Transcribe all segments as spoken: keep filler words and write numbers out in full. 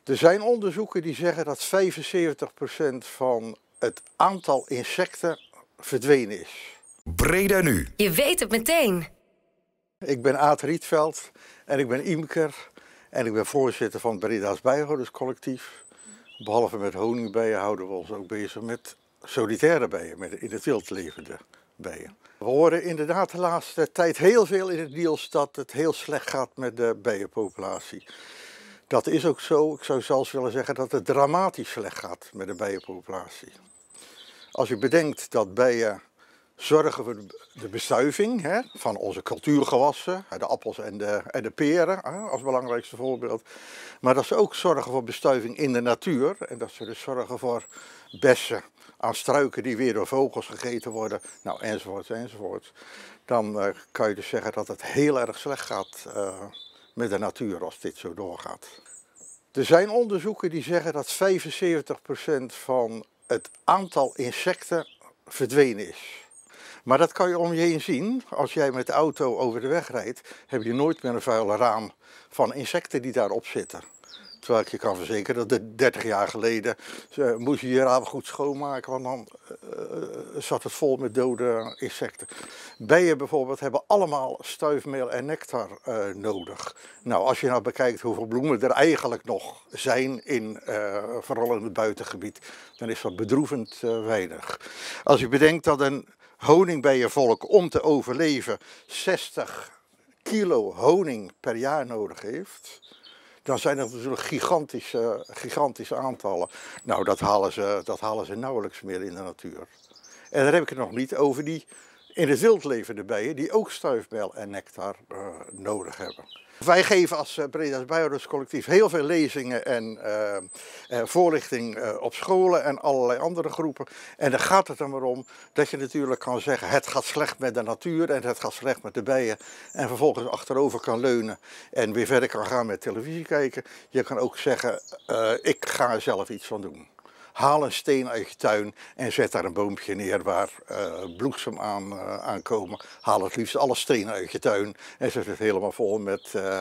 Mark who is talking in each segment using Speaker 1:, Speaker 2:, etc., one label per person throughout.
Speaker 1: Er zijn onderzoeken die zeggen dat vijfenzeventig procent van het aantal insecten verdwenen is.
Speaker 2: Breda Nu.
Speaker 3: Je weet het meteen.
Speaker 1: Ik ben Aad Rietveld en ik ben imker en ik ben voorzitter van het Breda's Bijhouderscollectief. Behalve met honingbijen houden we ons ook bezig met solitaire bijen, met in het wild levende bijen. We horen inderdaad de laatste tijd heel veel in het nieuws dat het heel slecht gaat met de bijenpopulatie. Dat is ook zo. Ik zou zelfs willen zeggen dat het dramatisch slecht gaat met de bijenpopulatie. Als je bedenkt dat bijen zorgen voor de bestuiving hè, van onze cultuurgewassen, de appels en de, en de peren hè, als belangrijkste voorbeeld. Maar dat ze ook zorgen voor bestuiving in de natuur en dat ze dus zorgen voor bessen aan struiken die weer door vogels gegeten worden, nou enzovoort enzovoort. Dan uh, kan je dus zeggen dat het heel erg slecht gaat uh, met de natuur als dit zo doorgaat. Er zijn onderzoeken die zeggen dat vijfenzeventig procent van het aantal insecten verdwenen is. Maar dat kan je om je heen zien. Als jij met de auto over de weg rijdt, heb je nooit meer een vuile raam van insecten die daarop zitten. Terwijl ik je kan verzekeren dat dertig jaar geleden uh, moest je je raam goed schoonmaken, want dan uh, zat het vol met dode insecten. Bijen bijvoorbeeld hebben allemaal stuifmeel en nectar uh, nodig. Nou, als je nou bekijkt hoeveel bloemen er eigenlijk nog zijn, in, uh, vooral in het buitengebied, dan is dat bedroevend uh, weinig. Als je bedenkt dat een honingbijenvolk om te overleven zestig kilo honing per jaar nodig heeft, dan zijn dat natuurlijk gigantische, gigantische aantallen. Nou, dat halen, ze, dat halen ze nauwelijks meer in de natuur. En dan heb ik het nog niet over die in het wild levende bijen die ook stuifmeel en nectar uh, nodig hebben. Wij geven als uh, Breda's Bijhouderscollectief heel veel lezingen en uh, uh, voorlichting uh, op scholen en allerlei andere groepen. En dan gaat het er maar om dat je natuurlijk kan zeggen het gaat slecht met de natuur en het gaat slecht met de bijen. En vervolgens achterover kan leunen en weer verder kan gaan met televisie kijken. Je kan ook zeggen uh, ik ga er zelf iets van doen. Haal een steen uit je tuin en zet daar een boompje neer waar uh, bloesem aan, uh, aan komen. Haal het liefst alle stenen uit je tuin en zet het helemaal vol met uh,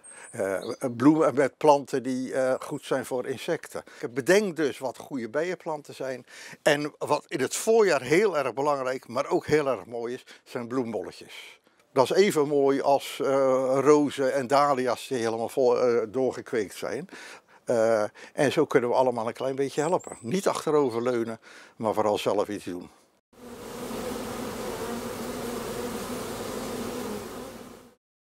Speaker 1: uh, bloemen, met planten die uh, goed zijn voor insecten. Bedenk dus wat goede bijenplanten zijn. En wat in het voorjaar heel erg belangrijk, maar ook heel erg mooi is, zijn bloembolletjes. Dat is even mooi als uh, rozen en dahlia's die helemaal vol, uh, doorgekweekt zijn. Uh, en zo kunnen we allemaal een klein beetje helpen. Niet achterover leunen, maar vooral zelf iets doen.